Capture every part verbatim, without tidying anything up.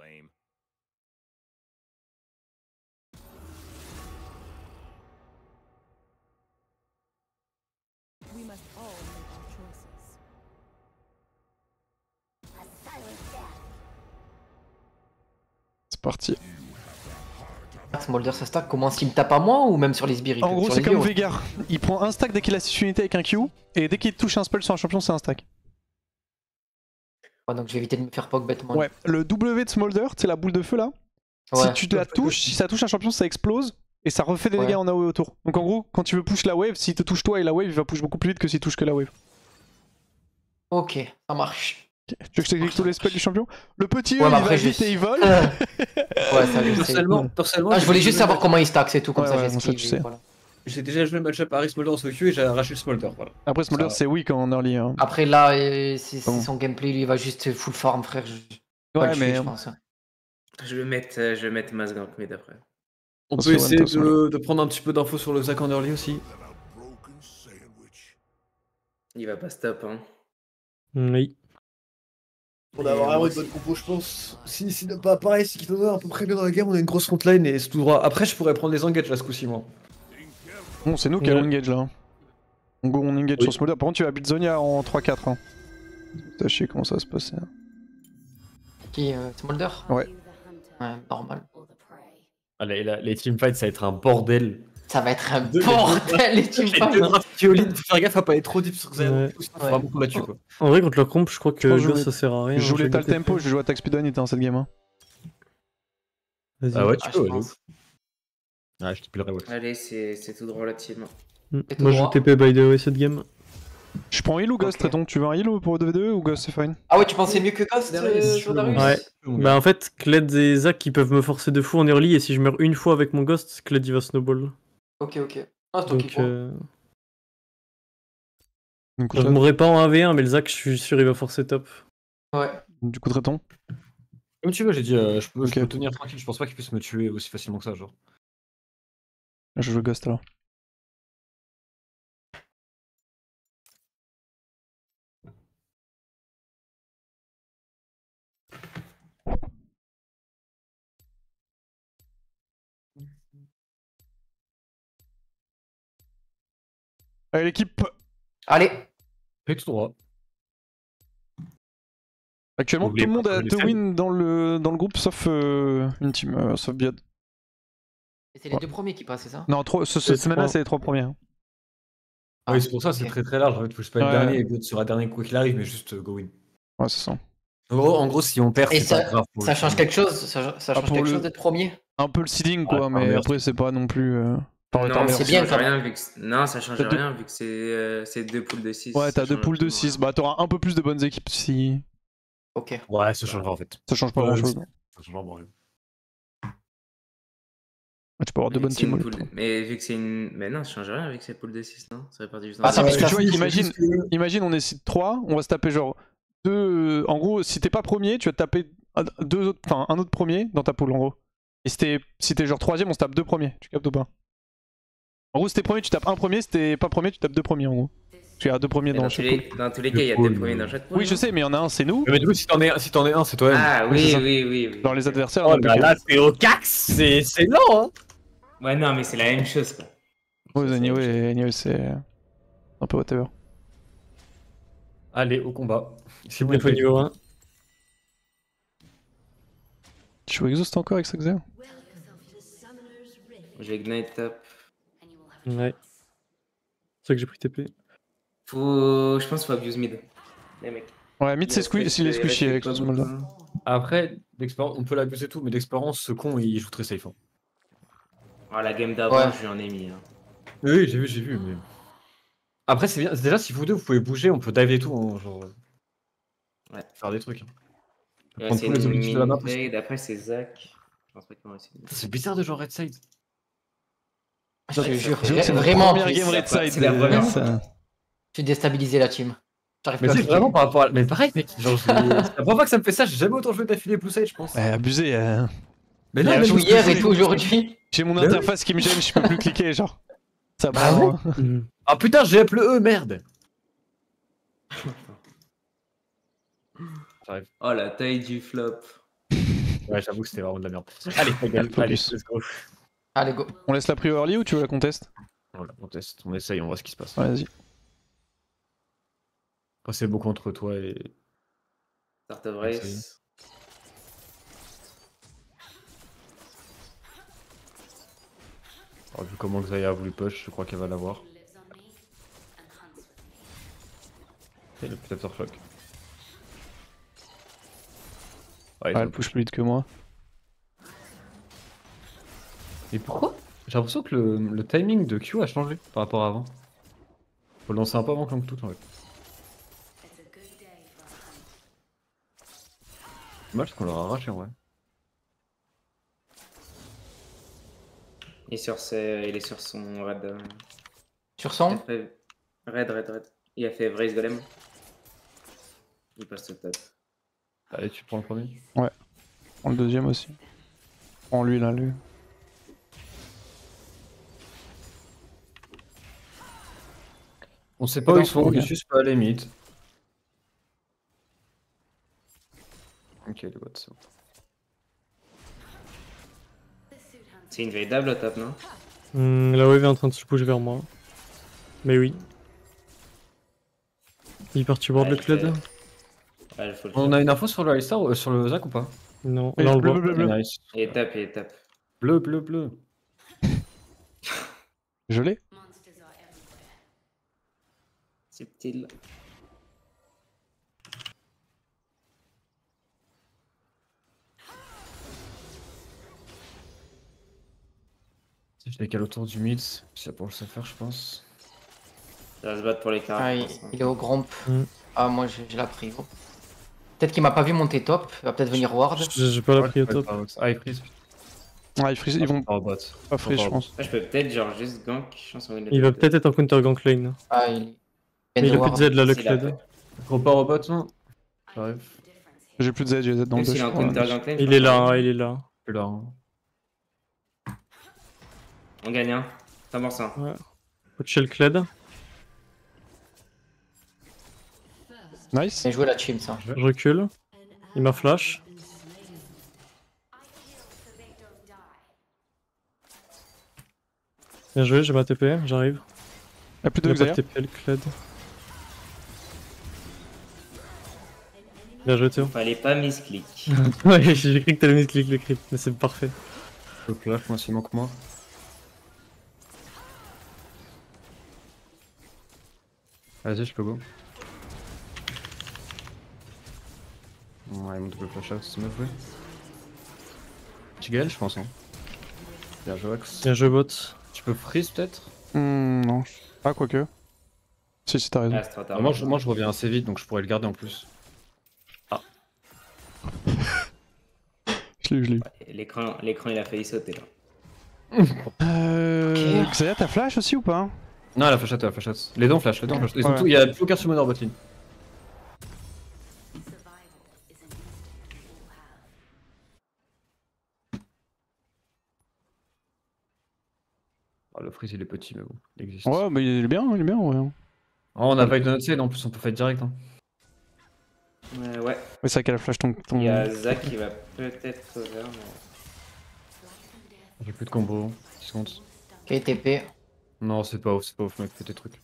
We must all make our choices. C'est parti. Smolder ça stack, comment s'il me tape à moi ou même sur les sbires? En gros c'est comme Veigar, il prend un stack dès qu'il a six unités avec un Q, et dès qu'il touche un spell sur un champion c'est un stack. Ouais, donc je vais éviter de me faire poke bêtement. Ouais, le W de Smolder, c'est la boule de feu là. Ouais. Si tu la touches, si ça touche un champion ça explose, et ça refait des Ouais. dégâts en A O E autour. Donc en gros, quand tu veux push la wave, s'il te touche toi et la wave, il va push beaucoup plus vite que s'il touche que la wave. Ok, ça marche. Okay. Tu veux que je t'explique tous les spells du champion? Le petit ouais, E, bah il après, va vite je... et il vole. Ouais, ça je sais. Personnellement, personnellement Ah, je voulais juste savoir comment il stack, c'est tout, comme ouais, ça ouais, j'ai bon, ça, tu sais. voilà. J'ai déjà joué le match-up Harry Smolder en solo queue et j'ai arraché le Smolder. Voilà. Après Smolder c'est weak en early. Hein. Après là, euh, c'est Bon. son gameplay, lui il va juste full farm, frère. Je... Ouais, le tuer, mais. je pense. Je vais mettre, euh, je vais mettre Mazgank mid après. On Attention, peut essayer Ventos, de, de prendre un petit peu d'infos sur le Zac en early aussi. Il va pas stop, hein. Oui. On a vraiment une bonne compo, je pense. Si, si pas pareil, si Kitano est à peu près bien dans la game, on a une grosse frontline et c'est tout droit. Après, je pourrais prendre les engages là ce coup-ci, moi. Bon, c'est nous qui Ouais. allons engage là. On go, on engage Oui. sur Smolder. Par contre, tu vas build Zonia en trois quatre. Hein. Sachez comment ça va se passer. Qui euh, Smolder? Ouais. Ouais, normal. Allez, là, les teamfights, ça va être un bordel. Ça va être un Deux- bordel les J'ai teamfights. deux drafts Kyoline, faut faire gaffe à pas être trop deep sur Zayn. Ouais. Faut vraiment qu'on la tue quoi. En vrai, contre leur comp, je crois Je que pense que je Ghost vais- ça sert à rien. Je joue hein, l'étal j'ai tempo, noté. je vais jouer attaque speed on dans cette game. Hein. Vas-y. Ah ouais, tu Ah, peux, je ouais. pense. Ouais, je te pilerai, ouais. Allez, c'est c'est tout droit la team. Mm. Et tout Moi, je droit. joue T P by the way cette game. Je prends heal ou Ghost, Ok. Tréton? Tu veux un heal ou pour deux v deux ou Ghost c'est fine? Ah ouais, tu pensais mieux que Ghost, Darius, euh, je sur veux- Darius? Ouais. Bah en fait, Kled et Zac ils peuvent me forcer de fou en early et si je meurs une fois avec mon Ghost, Kled il va snowball. Ok, ok. Ah, c'est toi qui Donc prends. euh... Du coup, je Tré- mourrai pas en un v un mais le Zac je suis sûr il va forcer top. Ouais. du coup, Tréton. Comme tu veux, j'ai dit, euh, je, peux, je Ok. peux tenir tranquille, je pense pas qu'il puisse me tuer aussi facilement que ça, genre. Je joue Ghost alors. Allez l'équipe. Allez. Fais tout droit. Actuellement N'oubliez tout le monde pas a de deux les wins dans le, dans le groupe sauf euh, une team, euh, sauf Biad. Et c'est les Ouais. deux premiers qui passent, c'est ça? Non, trois, ce, cette Les semaine-là trois. c'est les trois premiers. hein. Ah, oui, c'est pour ça, c'est ok. très très large. En fait, faut pas être Ouais. dernier et l'autre sera dernier quoi qu'il arrive, mais juste euh, go win. Ouais, c'est ça. En gros, en gros, si on perd, Et c'est pas ça, grave. pour ça le change team. quelque chose? Ça, ça Ah, change pour quelque le- chose d'être premier? Un peu le seeding quoi, Ouais, mais mais après c'est pas non plus. Euh... par- par Non, meilleur c'est ça bien, change quand rien vu que c'est- non, ça change T'as deux- rien vu que c'est euh, c'est deux poules de six. Ouais, ça t'as deux change poules de absolument six. rien. Bah, t'auras un peu plus de bonnes équipes si. Ok. Ouais, ça changera en fait. Ça change pas Ouais, grand chose. c'est- Ça changera vraiment rien. Tu peux avoir deux Vu bonnes que c'est une teams. poule- Mais vu que c'est une. Mais non, ça change rien vu que c'est poule de six, non? Ça répartit juste Ah, dans ça, le- parce que tu vois, c'est imagine, juste que- imagine on est site trois, on va se taper genre deux. En gros, si t'es pas premier, tu vas te taper un- deux autres, enfin un autre premier dans ta poule en gros. Et si t'es si t'es genre troisième, on se tape deux premiers. Tu captes ou pas? En gros, si t'es premier, tu tapes un premier. Si t'es pas premier, tu tapes deux premiers en gros. Tu as deux premiers Mais dans Dans tous chaque les poule. dans tous les cas, il y a poule, deux premiers euh, dans chaque poule. Oui, je sais, mais il y en a un, c'est nous. Mais du coup, si t'en es, si t'en es un, c'est toi-même. Ah Oui, c'est oui, ça. oui, oui, oui. Dans les adversaires, Oh on a là plus là, c'est au cax, c'est c'est lent, hein. Ouais, non, mais c'est la même chose quoi. Ouais, C'est- anyway, anyway, c'est un peu whatever. Allez, au combat. C'est bon, niveau un. Tu joues Exhaust encore avec Saxer? J'ai Ignite top. Ouais. C'est ça que j'ai pris T P. Faut. Je pense qu'il faut abuse mid. Les mecs. Ouais, mid c'est squishy, s'il est Il reste squishy avec pas le Smolder. beaucoup. Après, l'expérience, on peut l'abuser tout, mais d'expérience, ce con, il joue très safe. Hein. Oh, la game d'avant, Ouais. je lui en ai mis. hein. Oui, j'ai vu, j'ai vu, mais... Après, c'est bien, déjà, si vous deux, vous pouvez bouger, on peut dive et tout, hein, genre... Ouais. Faire des trucs. Hein. Ouais, Prendre c'est tous les une objectifs de la map. aussi. mid-trade, après c'est Zach. Je pense pas qu'ils vont réussir. C'est bizarre de jouer red side. Je te jure, J'avoue que c'est notre vraiment. première je game red side. c'est la euh, première ça- suis déstabilisé la team. J'arrive Mais pas à c'est cliquer. vraiment par rapport à... Mais pareil, mec, genre, je- c'est la première fois que ça me fait ça, j'ai jamais autant joué d'affilée Blue Side, je pense. Ouais, abusé. euh. Mais Il non, a même joué parce que hier je- et tout aujourd'hui. J'ai mon Mais oui. interface qui me gêne, je peux plus cliquer, genre. Ça Bah va. ouais. Mhm. Ah putain, j'ai up le E, merde. J'arrive. Oh la taille du flop. Ouais, j'avoue que c'était vraiment de la merde. Allez, allez, Allez, allez, focus. let's go. Allez, go. On laisse la prio early ou tu veux la conteste? Voilà, on teste, on essaye, on voit ce qui se passe. Ouais, vas-y. Après, c'est beaucoup entre toi et. Start of Essaye. race. Alors, vu comment Xayah a voulu push, je crois qu'elle va l'avoir. Et le peut-être choc. Ouais, Ouais, elle push plus vite que moi. Et pourquoi? J'ai l'impression que le, le timing de Q a changé par rapport à avant. Faut le lancer un peu avant que tout en fait. Dommage qu'on leur a arraché en vrai. Il est sur, ses... il est sur son raid. euh, Sur il a cent. fait- Raid, raid, raid. Il a fait Vraise Golem. Il passe au top. Allez, tu prends le premier. Prends le deuxième aussi. Prends lui là, lui. On sait pas Ah où non, ils sont, ok. ils juste pas à la limite. Ok, les bots, c'est bon. C'est une véritable au top, non? Hmm, la wave est en train de se bouger vers moi. Mais oui. Il est parti board Ouais, le je Clad. fais- Ouais, il faut le On faire. a une info sur le Alistar, euh, sur le Zac ou pas? Non, Et là on le bleu, voit. bleu, bleu. Nice. Il est top, il est top. Bleu, bleu, bleu. Je l'ai. Subtil. Si je décale autour du mid, ça pour le faire, je pense. Ça va se battre pour les cartes. Ah, je il, pense, hein. il est au grand. Mm. Ah, moi j'ai j'ai la prio. Peut-être qu'il m'a pas vu monter top. Il va peut-être venir ward. J'ai j'ai pas la pris au Ouais, top. Ah, ils freeze. Ouais, ils, freeze- ils vont Par bot. pas freeze, je pense. Ah, je peux peut-être genre juste gank. Je pense qu'on Il va peut-être être en counter gank lane. Ah, il. Mais il a plus de Z là, le S'il a Clad. Gros pas au bot, non? J'arrive. J'ai plus de Z, j'ai Z dans le Même s'il bush. est en counter gank lane. je Il pense est qu'on là, gagne. hein, il est là. Je suis là. Hein. On gagne un. cent pour cent. Faut toucher le Clad. Nice. Bien joué la team, ça. Je recule. Il m'a flash. Bien joué, j'ai ma T P, j'arrive. Y'a plus Il de a pas de Xayah. T P le Clad. Bien joué Théo. Fallait pas misclick. Ouais, j'ai cru que t'allais mettre clic le crit, mais c'est parfait. Le flash, moi, s'il manque moi. Vas-y, je peux go. Ouais, mon double flash out, c'est bien joué. Petit Gaël, je pense. Hein. Bien joué, Axe. Bien joué bot. Tu peux freeze peut-être? Hmm, non. Ah, quoique. Si, si, t'as raison. Ah, c'est trop tard. Ah, moi, je, moi, je reviens assez vite, donc je pourrais le garder en plus. Je l'ai eu, je l'ai eu. L'écran, l'écran, il a failli sauter là. Euh. Ok. Xayah, t'as flash aussi ou pas? Non, la flash out, la flash out. Les deux en flash, les deux en flash. Ils sont Ouais. tous- Il y a plus aucun summoner botlane. Ah, le freeze il est petit, mais bon, il existe. Ouais, bah il est bien, il est bien, ouais. Oh, on a fight de notre side, en plus on peut fight direct. Hein. Ouais, ouais. Mais c'est vrai qu'elle a flash ton. ton... Il y a Zach qui va peut-être over, mais. J'ai plus de combo, dix secondes. Ok, T P. Non, c'est pas ouf, c'est pas ouf, mec, fais tes trucs.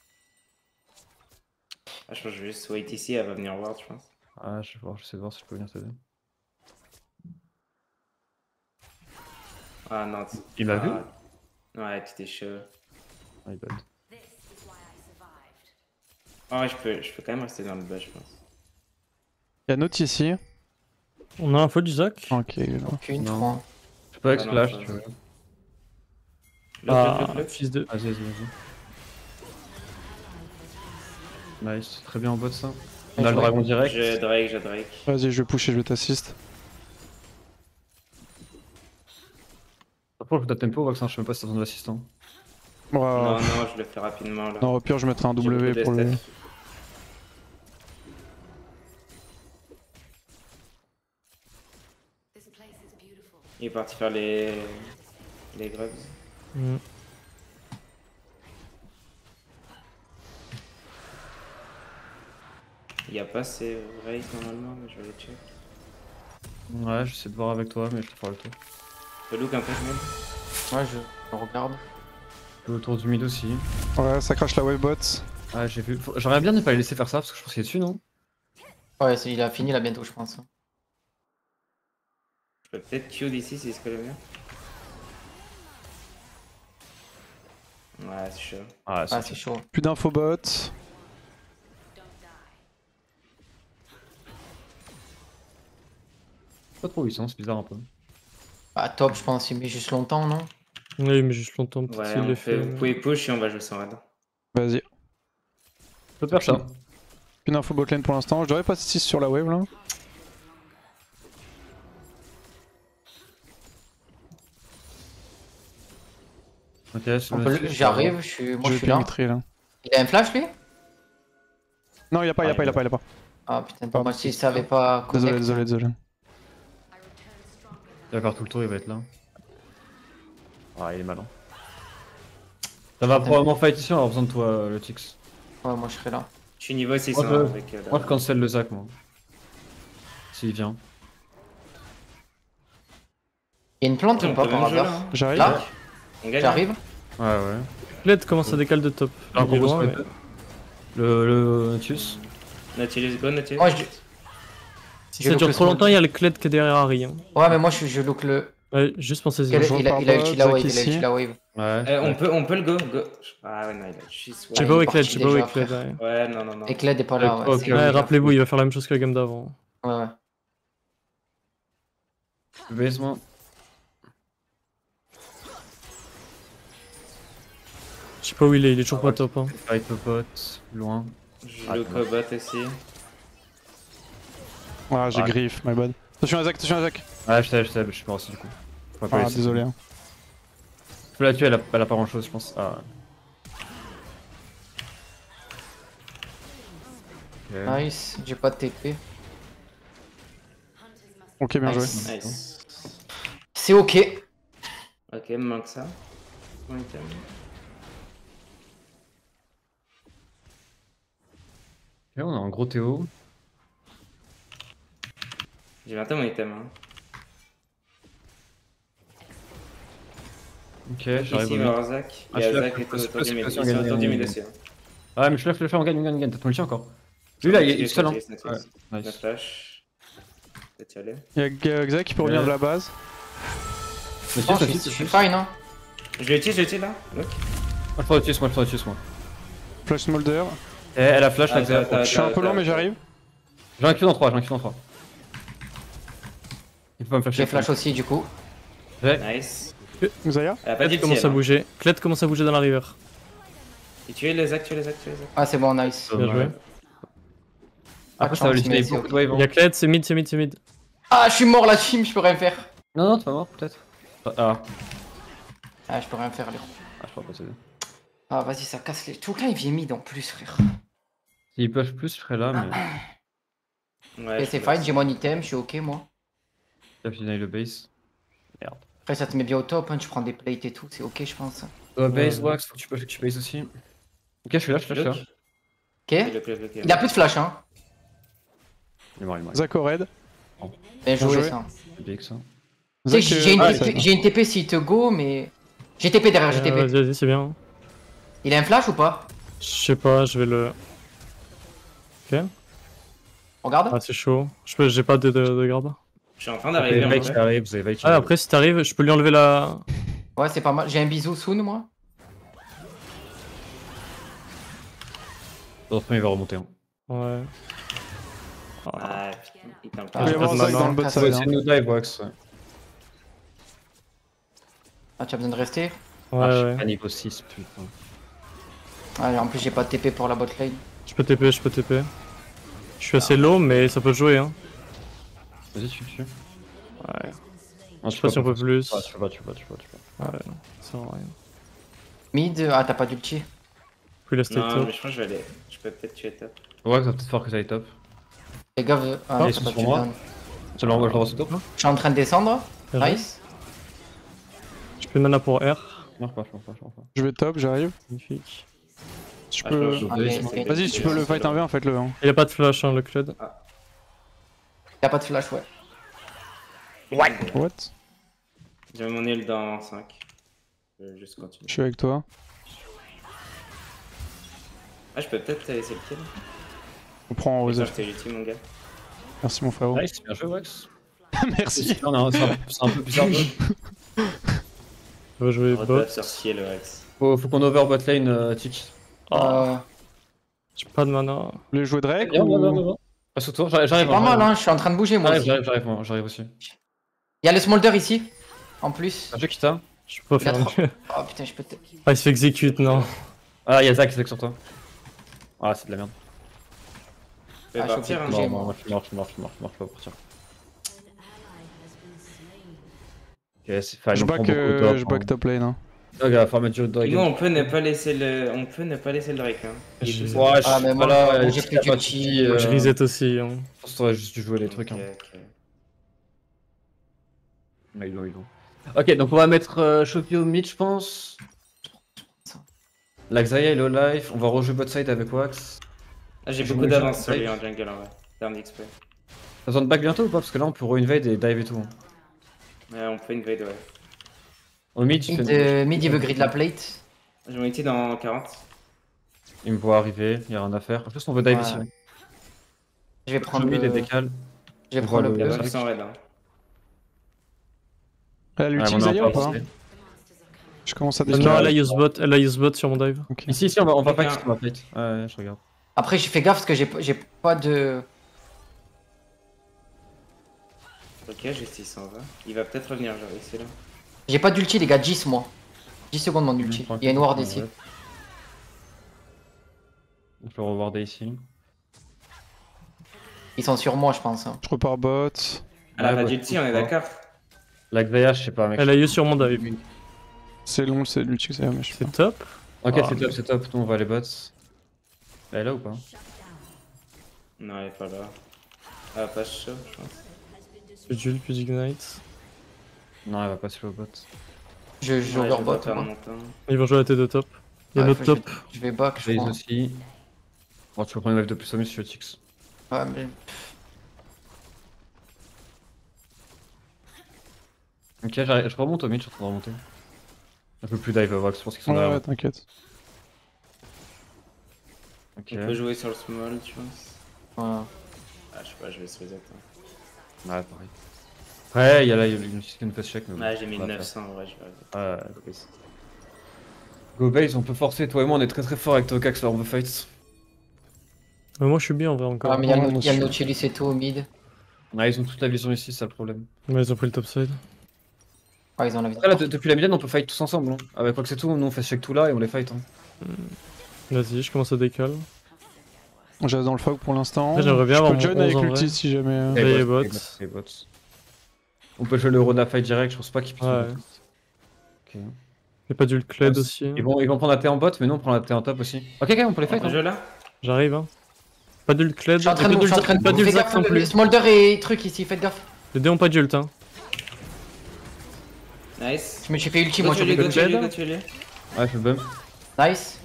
Ah, je pense que je vais juste wait ici, elle va venir ward, je pense. Ah, je vais voir, je sais voir si je peux venir t'aider. Ah non, tu- Il m'a ah, vu? Ouais, tu t'es chaud. Ah, il bad. Ah ouais, je peux, je peux quand même rester dans le bas, je pense. Y'a Note ici. On a info du Zac. Ok, il est là. Aucune, Non. trois. Je peux avec Ah non, splash, ça- si tu veux. L'autre, Ah, l'autre, l'autre. fils de. Vas-y, vas-y, vas-y. Nice, très bien en bot ça. On a le Ouais. dragon direct. Je Drake, je Drake. Vas-y, je vais push et je vais t'assist. Après, le coup de tempo, Vaxin, je sais même pas si t'as besoin d'assistant. Ouais, Non, non, je le fais rapidement là. non, au pire, je mettrai un J'ai beaucoup W de pour le. stats. Il est parti faire les. les grubs. Mm. Il n'y a pas ces races normalement, mais je vais les check. Ouais, j'essaie de voir avec toi, mais je te ferai le tour. Je look un peu, je mets. Ouais, je je regarde. Je vais autour du mid aussi. Ouais, ça crache la wave bot. Ah, j'ai vu. Faut- J'aurais bien ne pas les laisser faire ça parce que je pense qu'il est dessus, non? Ouais, c'est- il a fini là bientôt, je pense. Je peux peut-être Q d'ici si c'est le mieux. Ouais, c'est chaud. Ah, Ah, c'est chaud. Plus d'info bot. pas trop huit cents, c'est bizarre un peu. Ah, top, je pense, il met juste longtemps, non? Oui, mais juste longtemps, peut-être Ouais, s'il on les fait, fait. vous pouvez push et on va jouer sans raid. Vas-y. Je peux faire ça. Plus d'info bot lane pour l'instant. Je devrais passer six sur la wave là. Ok, c'est On bon, peut c'est- le- J'arrive, je suis... moi je je vais suis là. pénétrer là. Il a un flash lui? Non, y'a pas, y'a pas, y'a pas, y'a pas. Ah putain, pour Pardon. moi s'il savait pas Désolé, connect. désolé, désolé. Il va faire tout le tour, il va être là. Ah, il est malin. Ça va probablement fight ici, on va avoir besoin de toi, euh, le Tix. Ouais, moi je serai là. Je suis niveau six cents Moi, je- avec euh, la- Moi, je cancel le Zac, moi. S'il vient. Il y a une plante On ou pas peut par même jouer, hasard? là, hein. J'arrive. Là? On gagne. J'arrive? Ouais, ouais. Kled commence à décaler de top. Un Il est combo loin, sur les mais- deux. Le, le Nautius. Nautilus, go Nautilus. Moi je... Si je ça look dure le trop small. longtemps, il y a le Kled qui est derrière Harry. Hein. Ouais, mais moi je, je look le... Ouais, juste pensez-y. Il a, je il a, repars il a pas, utile la Zac wave, il a ici. utile la wave. Ouais. Eh, on, peut, on peut le go, go. Ah ouais, non, il a juste. Je sais Ouais, pas où il est est Kled, je parti sais pas où est déjà, Kled. frère. Ouais, Ouais, non, non, non. Et Kled est pas là, ouais. Ok, c'est ok. Ouais, lui, rappelez-vous, il va faire la même chose que la game d'avant. Ouais, ouais. Baise-moi. Je sais pas où il est, il est toujours Ah, pas ouais. top. Hein. Fight popote, loin. Je Ah, look au bot aussi. Ah, j'ai Ouais. griffe, my bad. Attention à Zac, attention à Zac. Ouais, je sais, je sais, je suis mort aussi du coup. Je pourrais pas Ah, laisser. désolé. hein. Je peux la tuer, elle a, elle a pas grand chose, je pense. Ah. Ok. Nice, j'ai pas de T P. Ok, bien joué. Nice. Nice. C'est ok. Ok, me manque ça. Mon item. Ok, on a un gros Théo. J'ai vingt mon item. Hein. Ok, Ici, j'arrive au il va y mid. avoir Zac. Ah, Il y je a suis là, Zac je et tout peux- autour je du peux- mid. je Ils peux- sont je peux- autour du je mid peux- aussi. hein. Ouais, mais je suis là, je le fais, on gagne, on gagne, on gagne. T'as ton ulti encore. Lui là, il est Nautilus, seul. Hein. Nautilus, Nautilus. Ouais, Le nice. flash. Peut-être y aller. Y'a Zac qui peut revenir Ouais. de la base. Mais Oh, tu je sais, suis je suis fine, hein. Je l'ai tué, je l'ai tué là. Look. je prends le tuer, moi, je prends le tuer, moi. Flash Smolder. Eh, elle a flash, Ah, là, t'as- Xav. t'as- Je suis un peu lent, mais t'as- j'arrive. J'ai un Q dans trois, j'ai un Q dans trois. Il peut pas me flasher. J'ai flash aussi, du coup. Nice. Xayah. Elle a pas Kled dit commence à bouger. Kled commence à bouger dans la river. Et tuer les Zac, tuer les Zac, tuer les Zac. Ah, c'est bon, nice. Bien joué. Après, ça va lui chance, filer mais beaucoup c'est de wave. Il y a hein. Kled, c'est mid, c'est mid, c'est mid. Ah, je suis mort, la team, je peux rien faire. Non, non, t'es pas mort, peut-être. Ah, Ah, je peux rien faire, là. ah, je pourrais pas t'aider. Ah, vas-y, ça casse les... Tout le là, il vient mid en plus, frère. S'ils peuvent plus, je serais là, mais. Ouais, Et je c'est peux- fine, j'ai mon item, je suis ok, moi. Là, il le base. Merde. Après, ça te met bien au top, hein, tu prends des plates et tout, c'est ok, je pense. Toi, base, Ouais. Wax, faut que tu peux que tu base aussi. Ok, je suis là, je suis là, je suis là. Ok. Look, look, look, Il a plus de flash, hein. Il est mort, il est mort. Zac au raid. Bien joué, joué. ça. C'est big ça. Tu sais, Zac, j'ai une, euh, T P ouais, j'ai une T P s'il te go, mais... J'ai T P derrière, j'ai Euh, T P. Vas-y, vas-y, c'est bien. Il a un flash ou pas? Je sais pas, je vais le. Ok. Regarde. Ah, c'est chaud. Je peux, j'ai pas de, de, de garde. Je suis en train Vous avez d'arriver en Vike qui vrai. arrive, vous avez Vike qui Ah, arrive. après, si t'arrives, je peux lui enlever la. Ouais, c'est pas mal. J'ai un bisou soon, moi. L'autre premier va remonter. Hein. Ouais. Ah. Ah, putain, il t'a un peu. Ah, Il va y je avoir peux Zac te dans le maintenant. bot Ah, side. C'est hein. une dive, Wax. Ouais. Ah, tu as besoin de rester? Ouais, ah, je ouais. suis à niveau six, putain. Ah, en plus, j'ai pas de T P pour la bot lane. Je peux T P, je peux T P. Je suis assez low, mais ça peut jouer, hein. Vas-y, tu tu. Ouais. Non, Je sais pas si on peut plus. Ah, tu peux pas, tu peux pas, tu peux pas. Tu peux pas. Ouais, non, ça sert à rien. Mid, ah, t'as pas d'ulti. Puis la stay Non, top. mais je crois que je vais aller. Je peux peut-être tuer top. Ouais, ça va peut-être faire que ça aille top. Les gars, euh, ah, Ah, j'ai ils sont pas sur de moi. down. Je l'envoie, je l'envoie sur top. Je suis en train de descendre. Bien joué. Nice. Je peux mana pour R. Je marche pas, je marche pas, je marche pas. Je vais top, j'arrive. Magnifique. Tu Ah, peux. je peux- Ah, je mais- peux- mais- Vas-y, si tu peux le fight un v un, faites-le. hein. Il a pas de flash, hein, le Kled. Il a pas de flash, ouais. Ouais. What? J'ai mon ult dans cinq. Je vais juste continuer. Je suis avec toi. Ah, je peux peut-être te laisser le kill. On prend en Et ça, Rosal. je t'ai ulti, mon gars. Merci mon frérot. Nice, bien joué, Wax. Merci. Non, non, c'est un, c'est un peu bizarre. On va jouer bot. Rebuff sur Ciel, le Rex. Faut, faut qu'on over bot lane, euh, Tic. Euh, J'ai pas de mana. Vous voulez jouer Drake Viens, ou... viens, viens, viens. Passe au tour, j'arrive. c'est j'arrive, pas mal, j'arrive. hein, je suis en train de bouger moi J'arrive, aussi. j'arrive, j'arrive, moi, j'arrive aussi. Il y a le smolder ici, en plus. Un jeu qui t'a. Je peux pas Il a faire trop- mieux. Oh putain, je peux te. Ah, il se fait exécute, non. Ah, y'a Zach, Zach sur toi. Ah, c'est de la merde. Je vais Ah, je suis partir, hein. obligé. Non, moi. non, moi je suis mort, je suis mort, je suis mort, je suis mort, je peux pas partir. Ok, c'est fine, Je on prend back, beaucoup euh, d'or, je hein. back top lane. Hein. Ok, va falloir mettre du dog. Et nous, on peut ne pas laisser le, on peut ne pas laisser le Drake. Hein. Il est Je- tout seul. Ouais, je Ah, suis mais pas moi, là, moi, euh, j'ai si plus t'as pas de d'ulti, soucis, euh, Moi, je euh, reset aussi. Hein. Je pense que t'aurais juste dû jouer les trucs. Ok, Hein. ok. Ouais, ils l'ont, ils l'ont. Ok, donc on va mettre euh, Shoppy au mid, je pense. Laxaya est low life, on va rejouer bot side avec Wax. Ah, j'ai Je beaucoup me d'avance jette sur lui Drake. en jungle en vrai. Terme d'X P. T'as besoin de back bientôt ou pas? Parce que là on peut re-invade et dive et tout. Ouais, on peut invade, ouais. Au mid, il, Mid, fait... euh, mid, il veut grid la plate. J'ai mon ulti dans quarante. il me voit arriver, il y a rien à faire. En plus, on veut dive Ouais. ici. Je vais Prends prendre le mid et le. décale. Je vais on prendre voit le Il y a le- bleu. pas qui sont raid. Hein. Elle a l'ulti Ouais, mais on a Xayah ou pas pas essayé. Je commence à Ah décaler. non, elle a use bot, elle a use bot sur mon dive. Ok. Ici, ici, on va, on va Quelqu'un- fight, on va fight. Ouais, ouais, je regarde. Après, j'ai fait gaffe parce que j'ai j'ai pas de. Ok, juste il s'en va. Il va peut-être revenir, genre ici là. J'ai pas d'ulti, les gars, dix moi. dix secondes mon ulti. Il y a une ward ici. On peut rewarder ici. Ils sont sur moi, je pense. hein. Je repars bot. Elle a Ouais, pas bah, d'ulti, on est pourquoi. d'accord. Laxaya, je sais pas, mec. Elle a use sur mon dive. C'est long, c'est l'ulti Xayah, mais je sais pas. C'est top. Ok, Ah. c'est top, c'est top. Nous, on va les bots. Elle est là ou pas? Non, elle est pas là. Elle va pas chaud, je pense. Plus Jules, plus Ignite. Non, elle va pas se au bot. Je joue Ouais, je vais overbot. pas faire moi. longtemps. Ils vont jouer à la T deux top. Il y a Ouais, notre faut que top. Je, je vais back, je Phase crois. aussi. Bon, tu peux prendre une wave de plus au milieu, Tix. Ouais, mais. Ok, j'arrive- je remonte au mid, je suis en train de remonter. Un peu plus dive, Vox, je pense qu'ils sont Ouais, derrière. ouais, t'inquiète. Ok. On peut jouer sur le small, tu penses. Voilà. Ah, je sais pas, je vais se reset. Hein. Ouais, pareil. Ouais, il y a là il y a une une face check. Mais bon, Ouais, j'ai mis on va neuf cents en vrai, je vais faire. reset. Ouais. Go base, on peut forcer, toi et moi on est très très fort avec Tokax là, on veut fight. Mais moi je suis bien en vrai encore. Ah, mais il y a le Ouais, Nau- moi il y a le aussi. Nautilus et tout au mid. Ouais, ils ont toute la vision ici, c'est ça le problème. Mais ils ont pris le top side. Ah, ils ont la vie. Après là, de- depuis la mid on peut fight tous ensemble. Hein. Avec quoi que c'est tout, nous on fait check tout là et on les fight. Hein. Vas-y, je commence à décaler. Je reste dans le fog pour l'instant. Après, j'aimerais bien Je avoir peux mon join avec onze en l'ulti vrai. si jamais. euh, Et les bots. les les bots. On peut jouer le Rona fight direct, je pense pas qu'ils puissent. Ouais. Ok. Y'a pas d'ult Kled aussi. Ils vont, ils vont prendre la T en bot, mais nous on prend la T en top aussi. Ok, ok, on peut les On fight. peut Hein. jouer là. J'arrive hein. Pas d'ult Kled. Je suis en train de pas move, je suis en train de Pas move. d'ult Fais Zac gaffe, non le plus. Smolder et truc ici, faites gaffe. Les deux ont pas d'ult hein. Nice. Je me suis fait ulti, Go moi, je tuer-lui, fais go le tuer-lui, Kled. go tuer-lui. Ouais, je fais bump. Nice.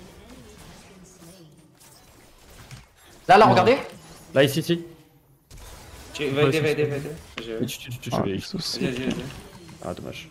Là, là, Non. regardez. Là, ici, ici. Tu- Va aider, Ouais, va c'est aider, ça. va aider. Je- Tu, tu, tu, tu, Ah, tu, tu, Ixos. Vas-y, vas-y, vas-y. Ah, dommage.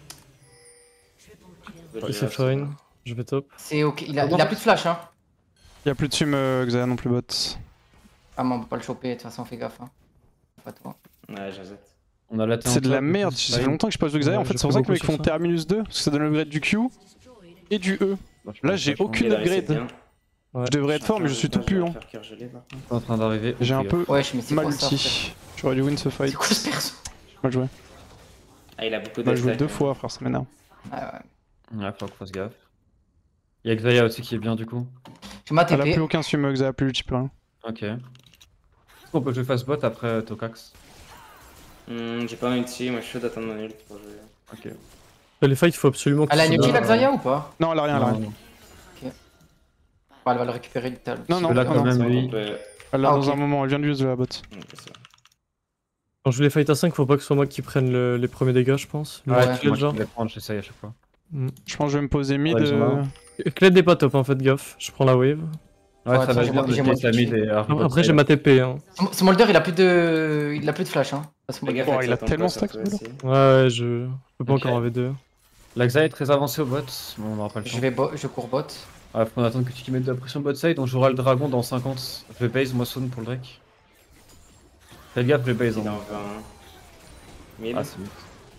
Go Il tuer, c'est là, fine. Je vais top. C'est ok. Il a, il a plus de flash, hein. Y'a plus de sum euh, Xayah non plus bot. Ah, mais on peut pas le choper, de toute façon, fais gaffe. Hein. Pas toi. Ouais, j'ajoute. On a la T en C'est de top, la merde, plus ça fait fine. longtemps que je passe de Xayah. Ouais, En fait, j'ai c'est pour pris ça que beaucoup les mecs sur font ça. Terminus deux, parce que ça donne l'upgrade du Q et du E. Bah, je Là, pense j'ai pas, je aucune Il a reset upgrade. bien. Ouais. Je devrais être fort, mais je suis tout puant. Faire cœur gelé, par contre. suis en train d'arriver. J'ai un Fais peu Wesh, mais c'est mal quoi ça frère ulti. J'aurais dû win ce fight. C'est quoi ce perso? Mal joué. Ah, il a beaucoup de Mal joué stack, deux hein. fois, frère, ça m'énerve. Ouais, ouais. gaffe. Ouais, faut qu'on fasse gaffe. Il y a Xayah aussi qui est bien du coup. J'ai ma Elle a plus T P. aucun sum Xayah, plus l'ulti, plus rien. Ok. Est-ce qu'on peut jouer face bot après Tokax? Hmm, j'ai pas un ulti, moi je suis chaud d'attendre mon ult pour jouer. Ok. Les fights, il faut absolument Elle a une qu'ils ulti, soient- la Xayah, ou pas? Non, elle a rien, elle a Non, rien. non. Ouais, elle va le récupérer le tal. Non, non, peux la non, quand non. même, lui. On peut- Elle l'a Ah, dans ok. un moment, elle vient de use de la bot. on peut ça. Quand je joue les fights à cinq, faut pas que ce soit moi qui prenne le- les premiers dégâts, je pense. Le Ouais, ouais, c'est Kled, moi qui genre. vais prendre, j'essaye à chaque fois. Je pense que je vais me poser mid. Ouais, ils sont là. euh, Kled est pas top, en fait, gaffe. Je prends la wave. Ouais, Ouais, ça va j'ai bien, mon- j'ai de mon Caitlyn mid et Harry Après, Potter. j'ai ma T P. Hein. Sm- Smolder, il a plus de. Il a plus de flash, hein. Pas Fais Smolder. gaffe Oh, avec il ça a tombe tellement pas stack, sur toi ce aussi. Ouais, ouais, je... je peux pas Ok. encore en V deux. L'Axa est très avancé au bot, mais on n'aura pas le temps. Je vais bo- je cours bot. Ouais, faut attendre que tu mettes de la pression bot side, on jouera le dragon dans cinquante. Je vais base, moi Soon pour le Drake. Fais gaffe, je vais base. Il en Hein. veut un. Mille. Ah, c'est vite.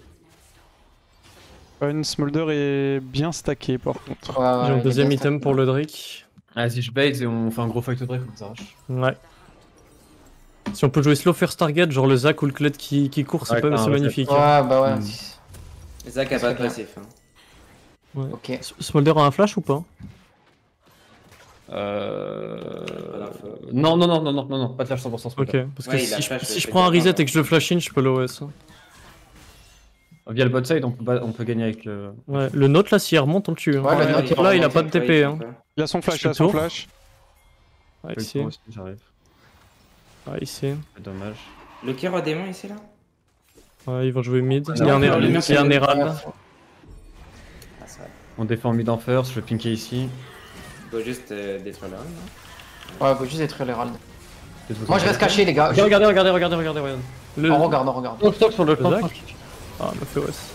Une Smolder est bien stacké par contre. Ouais, ouais, J'ai il un est deuxième bien item stack. pour le Drake. Vas-y, je base et on fait un gros fight au Drake, on s'arrache. Ouais. Si on peut jouer slow first target, genre le Zac ou le Kled qui, qui court, c'est Ouais, pas- t'as un c'est reset. magnifique. Ouais, bah ouais. Hmm. Zach a Ça pas de serait passif. Hein. Ouais. Ok. S- Smolder a un flash ou pas? Euh... Pas d'info. Non, non, non, non, non, non, non, pas de flash cent pour cent. Ok, parce que Ouais, il a si, je, flash, si le je fait prends un qu'il y a reset pas, et que je le flash in, je peux l'O S. Hein. Via le bot side, on peut, ba- on peut gagner avec le. Ouais, le note là, s'il remonte, on le tue. Hein. Ouais, le Ouais, note, il là, il a remonte, pas de T P. Hein. Il a son flash, Je il a son tourne. flash. Ouais, le ici. temps aussi, j'arrive. Ouais, ici. C'est dommage. Le Kiro démon ici là. Ouais, ils vont jouer mid. Ouais, Il y a un, non, Herald- le il mec, y a un il est- Herald. Ah ça va. On défend mid en first, je vais pinker ici. Faut juste euh, détruire le run. non Ouais, faut juste détruire l'Herald. Peut-être vous Moi, je en reste caché, les gars. Je- Regardez, regardez, regardez, regardez, regardez. Le... On regarde, on regarde. Stop, stop sur le Le flanc. Zac Ah, me fait O S.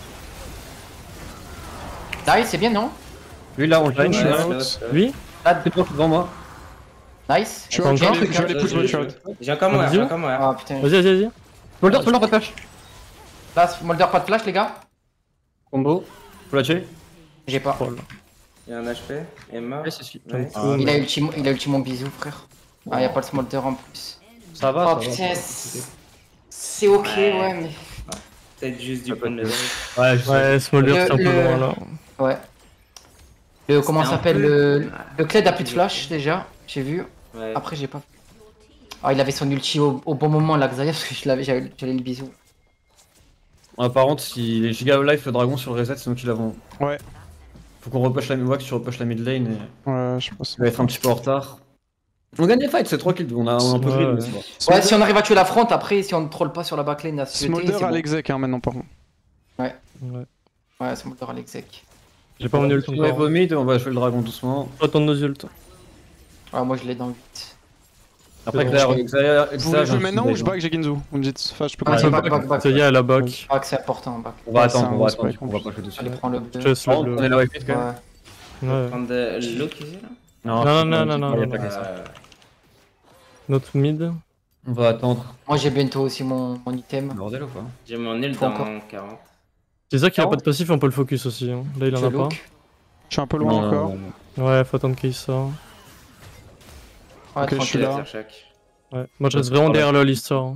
Nice, c'est bien, non? Lui là, on le Line, pinch. je Ouais, suis ouais, out. ouais. Lui C'est pas devant moi. Nice. Je suis Attends, out, je vais encore aller- je vais aller Je- push je- bot, je je- suis out. J'ai encore moi, Vas-y. j'ai encore moi. Ah putain. Vas-y, vas-y, vas-y. Smolder, Smolder, pas de flash. Là, Smolder, pas de flash, les gars? Combo. Faut la tuer. J'ai pas. Oh là. Il y a un H P. Et mort. Ouais, c'est celui- Ouais. Ah, Il a ulti mon- il a ulti mon bisou, frère. Ah, y'a pas le Smolder en plus. Ça va, Oh ça va. putain, c'est c'est ok, Ouais. ouais, mais. Peut-être juste du Ça peut prendre le être Drake. Ouais, je sais. Ouais, Smolder, Le- c'est un peu le- loin là. Ouais. Le, comment ça un s'appelle? peu- Le, le Kled a plus de flash déjà, j'ai vu. Ouais. Après, j'ai pas. Ah, il avait son ulti au, au bon moment, là, Xayah, parce que je l'avais, j'avais j'avais le bisou. Ouais, par contre, si les giga life le dragon sur le reset, c'est nous qui l'avons. Ouais. Faut qu'on repush la mid, que tu repush la mid lane et. Ouais, je pense. On va être un petit peu en retard. On gagne les fights, c'est trois kills, on a, on a un peu de Ouais, rythme, ouais. c'est bon. Ouais, si on arrive à tuer la front, après, si on ne troll pas sur la backlane à se jeter, Smolder c'est à bon. l'exec hein, maintenant par contre. Ouais. Ouais, Smolder à l'exec. J'ai pas mon ult On va encore. au mid, on va jouer le dragon doucement. Faut attendre nos ults. Ouais, moi, je l'ai dans le huit. Après, bon, Xayah, je- Xayah, Vous Xayah, voulez j'ai jouer un maintenant petit ou je delay. back j'ai Ginzu? Vous me dites, enfin je peux Ah, commencer c'est à back, back, back. Ça y est, à la back. Back, c'est important, back. On va Ouais, attendre, c'est un on va boss attendre, break, on en va plus. pas jouer dessus. Allez, prends le Je bleu. laisse Par contre, le on bleu. est là avec vite quand même. Ouais. Ouais. Prendre de look ici là. Non, non, non, non, il y a non, pas non. que ça. Euh, Notre mid. On va attendre. Moi, j'ai bientôt aussi mon, mon item. Bordel ou pas? J'ai mon nul Faut dans encore. quarante. C'est ça qu'il a pas de passif, on peut le focus aussi. Hein. Là, il en Je a pas. look. Je suis un peu loin Non, non, encore. non, non. Ouais, faut attendre qu'il sort. Ouais, Ok, je suis tranquille. là. Sur chaque. Ouais. Moi, je reste vraiment derrière le l'histoire.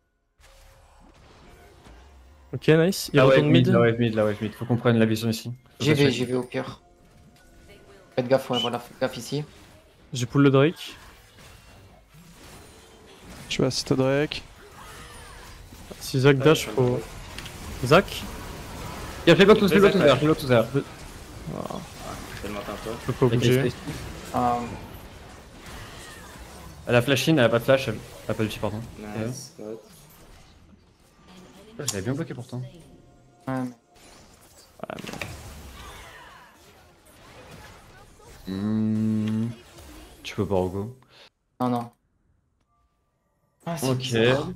Ok, nice. Il La wave retourne mid, mid. la wave mid, la wave mid. Faut qu'on prenne la vision ici. Faut J'y que ça vais, check. j'y vais au pire. Faites gaffe, ouais, voilà, faites gaffe ici. J'ai pull le Drake. Je vais assister Drake. Si Zac dash, faut. Zac Il y a Playbox tous, Deux Playbox tous attaques. derrière, Playbox tous derrière. Tellement tantôt. Je peux pas Ok, bouger. space. Euh, Elle a flash in, elle a pas de flash, elle a pas d'ulti pardon. Nice. Good. Je l'avais bien bloqué pourtant. ouais. Hmm. Tu peux pas Rogo. Non, non. Ah, c'est Ok. bizarre.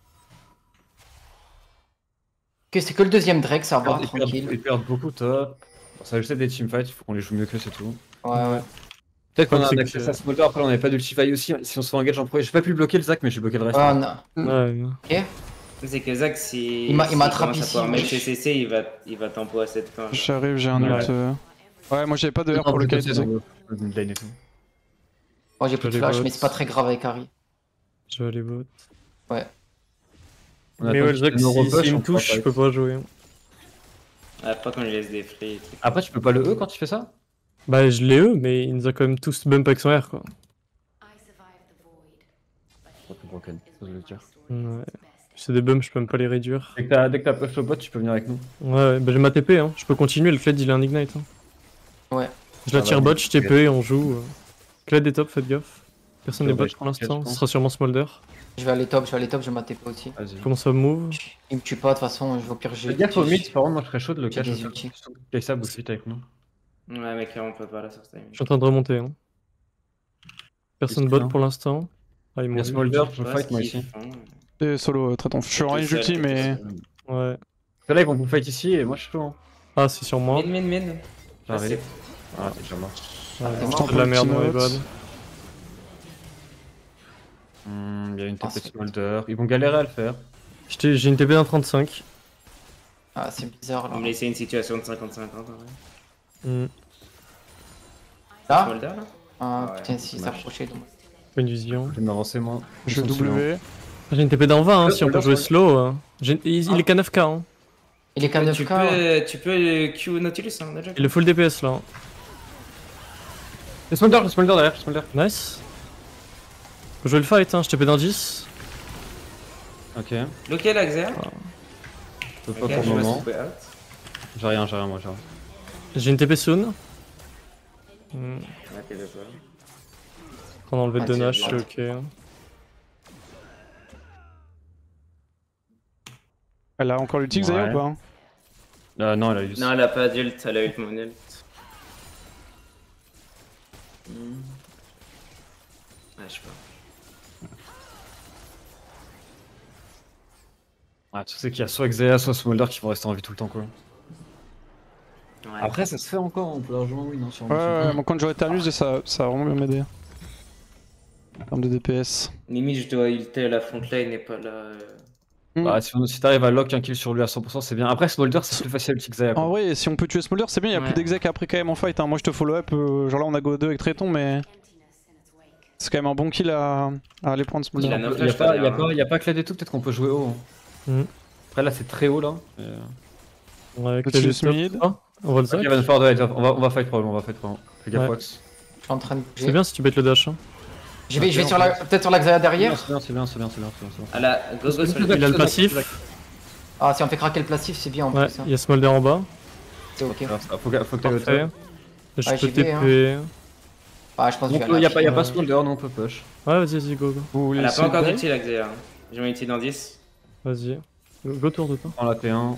Ok, c'est que le deuxième Drake, ça va, Ils perdent, tranquille. ils perdent beaucoup top. Bon, ça va juste être des teamfights, il faut qu'on les joue mieux que c'est tout. Ouais, ouais. Peut-être qu'on a C'est un que- accès à Smolder, après on avait pas d'ultify aussi, si on se fait engage en premier. J'ai pas pu bloquer le Zac mais j'ai bloqué le reste. Ouais, non. Ouais. Ok. C'est que Zach, si Il m'a- il s'il m'attrape commence à ici, pouvoir moi, mettre je- ses C C, il va, il va tempo à sept points. genre. J'arrive, j'ai un Ouais. ult. euh. Ouais, moi j'avais pas de Non, R pour le plutôt, kite. c'est dans le- le midlane et tout. Moi, j'ai plus de les flash, bots. mais c'est pas très grave avec Harry. Je vais aller bot. On Mais attend ouais, le qu'il Zac, nous si- repush, s'il on me pourra touche, pas je peux pas jouer. Après, qu'on lui laisse des free et trucs. Après tu peux pas le E quand tu fais ça? Bah, je l'ai eux, mais il nous a quand même tous bump avec son R, quoi. C'est pas broken, c'est ce que je veux dire. Ouais. C'est des bumps, je peux même pas les réduire. Dès que t'as dès que t'as push le bot, tu peux venir avec nous. Ouais, bah j'ai ma T P, hein. Je peux continuer, le Kled il a un ignite. Hein. Ouais. Je la Ah bah, tire bot, oui. je T P, on joue. euh. Kled est top, faites gaffe. Personne Ouais, n'est bot ouais, pour l'instant, je ce sera sûrement Smolder. Je vais aller top, je vais aller top, je vais ma T P aussi. Vas-y. Comment ça move? Il me tue pas, de toute façon, je vais au pire, j'ai. Fais gaffe au mid, par contre moi je serais chaud de le J'ai cacher. des ultis. Kaisa bouge vite avec nous. Ouais, mec, on peut pas là sur ce timing. Je suis en train de remonter. Hein. Personne Qu'est-ce bot qu'il y a pour l'instant. Ah, ils Il y m'ont a vu. Smolder, je Je sais fight pas moi ce ici. qu'ils font. Et solo, euh, très ton. Je suis en range Tout ulti, seul, mais. tout seul. Ouais. Là, ils vont vous fight ici et moi je suis chaud. hein. Ah, c'est sur moi. Mid, mid, mid. Ah, J'arrive. c'est- Ah, t'es déjà mort. Ouais, t'es c'est mort. de la merde, Petit my note. bad. Hmm, il y a une Ah, T P de c'est- Smolder. Ils vont galérer à le faire. J'étais- J'ai une T P d'un trente-cinq. Ah, c'est bizarre On va là. me laisser une situation de cinquante cinquante en vrai. Hmm. Là Smolder là Ah Ouais, putain, si dommage. s'approchait donc. Pas une vision. Je vais m'avancer moi. Je Ils sont W. J'ai une T P d'un vingt, hein, Ouais, si on peut Smolder, jouer Smolder. slow. hein. J'ai- Il il est qu'à neuf K. Hein. Il est qu'à neuf Tu K. peux, tu peux Q Nautilus hein, déjà. Il est full D P S là. hein. Le Smolder, le Smolder derrière, le Smolder. Nice. Faut jouer le fight, hein. Je T P d'un dix. Ok. Loquel Axer. Je peux Ok, pas pour je le me moment. suis out. J'ai rien, j'ai rien, moi j'ai rien. J'ai une T P soon. Hmm. Ouais, t'es d'accord. Prendre enlever Ah, deux c'est Nash, bien. c'est ok. Elle a encore l'ulti Xayah Ouais. ou pas hein? Euh, non, elle a eu. Non, elle a pas d'ult, elle a ult mon ult. Hmm. Ouais, je sais pas. Ah, tu sais qu'il y a soit Xayah, soit Smolder qui vont rester en vie tout le temps quoi. Ouais. Après, ça se fait encore, on peut largement win hein, sur Ouais, ouais, ouais, moi quand j'aurais Thamus, ça, ça a vraiment bien m'aider. En termes de D P S. Limite, je dois ulter la front lane et pas la. euh, Bah, si, on- si t'arrives à lock un kill sur lui à cent pour cent, c'est bien. Après, Smolder, c'est plus facile que Xayah. En vrai, si on peut tuer Smolder, c'est bien, il y a Ouais. plus d'exec après quand même en fight. Hein. Moi je te follow up, euh, genre là on a go deux avec Tréton, mais c'est quand même un bon kill à, à aller prendre Il a Smolder. neuf Il y a flash pas, y a derrière, pas, hein. y a pas que la D tout, peut-être qu'on peut jouer haut. hein. Mhm. Après, là, c'est très haut là. Et, euh, Ouais, avec Au-dessus les de stop. mid. Ah, on va le Ok, sac. Van Ford, ouais, on va, on va fight probablement, on va fight probablement. Fais gaffe, Ouais. Wax. Je suis en train de C'est bouger. bien si tu bêtes le dash. Hein. Je vais, je vais sur la, peut-être sur la Xayah derrière. C'est bien, c'est bien, c'est bien, c'est bien, c'est bien, c'est bien. Ah là, go go sur le. Il a le passif. Ah, si on fait craquer le passif, c'est bien en Ouais, plus. hein. il y a Smolder en bas. C'est ok. Alors, ça- faut, que- faut que t'ailles au Parfait. top. Je Ouais, peux j'y vais, hein. T P. Ah, je pense que On je peut, vais y a pas, y a Ouais. pas Smolder, non, on peut push. Ouais, vas-y, vas-y, go, go. Vous voulez Elle a essayer pas encore de- d'ulti la Xayah. hein. J'ai mon ulti dans dix. Vas-y. Go, go tour de pas. Prends la T un.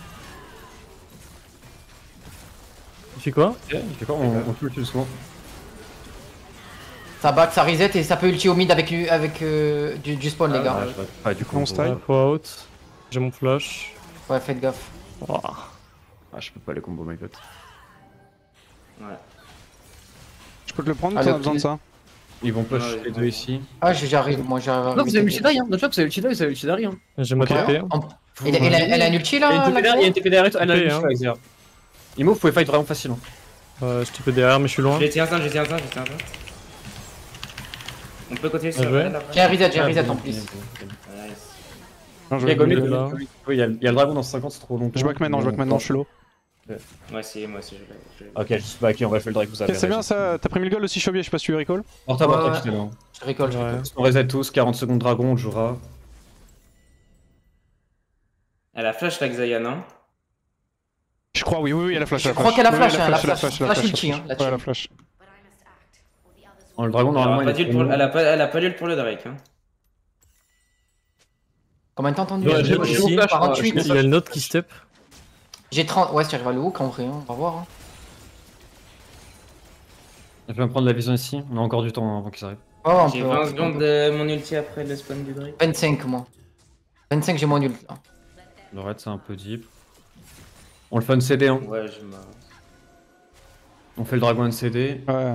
Il fait quoi? Ok, il fait quoi? On, on tue le tue souvent. Ça back, ça reset et ça peut ulti au mid avec, lui- avec euh, du, du spawn, les Ah, gars. Ouais, je vais pas du coup. On on- style. Ouais, faut out. J'ai mon flash. Ouais, faites gaffe. Ouah. Ah, je peux pas les combos, my god. Ouais. Je peux te le prendre, Allez, t'en as besoin de optimise. ça. Ils vont push Ouais, les ouais. deux ici. Ah, je- j'arrive, moi j'arrive. Non, vous avez ulti die, hein. Notre job, c'est ulti die, c'est ulti die, hein. J'ai ma Ok. T P. En- Elle, elle, a- elle a un ulti là Il y a une T P la derrière, il y a une T P derrière, elle a T P, une hein. ulti avec Xayah. Imo, vous pouvez fight vraiment facile. hein. Euh, je T P derrière, mais je suis loin. J'ai tiens ça, j'ai tiens ça, j'ai tiens ça. On peut continuer sur Bien joué. elle après. J'ai un reset, j'ai un Ah, reset bon, en ok, plus. ok, ok. Nice. Non, je Il y a vais Gomez, Gomez, Gomez, là. Gomez. Oui, il y, a- il y a le dragon dans cinquante, c'est trop longtemps. Je back maintenant, je back maintenant, je suis low. Moi aussi, moi aussi, je l'ai. je l'ai. Ok, je suis back, on va faire le dragon, vous avez. Ok, c'est bien ça, t'as pris mille gold aussi, Chobier, je sais pas si tu recall. Porta, porta, Ouais. putain, non. Je récolte, je Ouais. récolte. On reset tous, quarante secondes dragon, on le jouera. Elle a flash la Xayah, non? Je crois, oui, oui, oui, elle a flash. Je elle a crois qu'elle a Oui, flash, oui, hein, elle a elle a flash. elle a Flash ulti, hein, Ouais, elle a flash. Bon, le dragon, Elle a normalement, pas il est d'ult pour, elle a pas, elle a pas d'ult pour le Drake. Hein. Combien de temps entendu? Ouais, J'ai j'ai- j'ai j'ai- quarante-huit. Il y a le note qui step. J'ai trente. Ouais, si j'arrive à le hook en vrai, hein, on va voir. hein. Je vais me prendre la vision ici, on a encore du temps hein, avant qu'ils arrivent. Ouais, ouais, on J'ai peut- vingt on peut- secondes de mon ulti après le spawn du Drake. vingt-cinq moi. vingt-cinq, j'ai mon ult là. Le raid, c'est un peu deep. On le fait un C D, hein. Ouais, je me. On fait le dragon N C D. Ouais.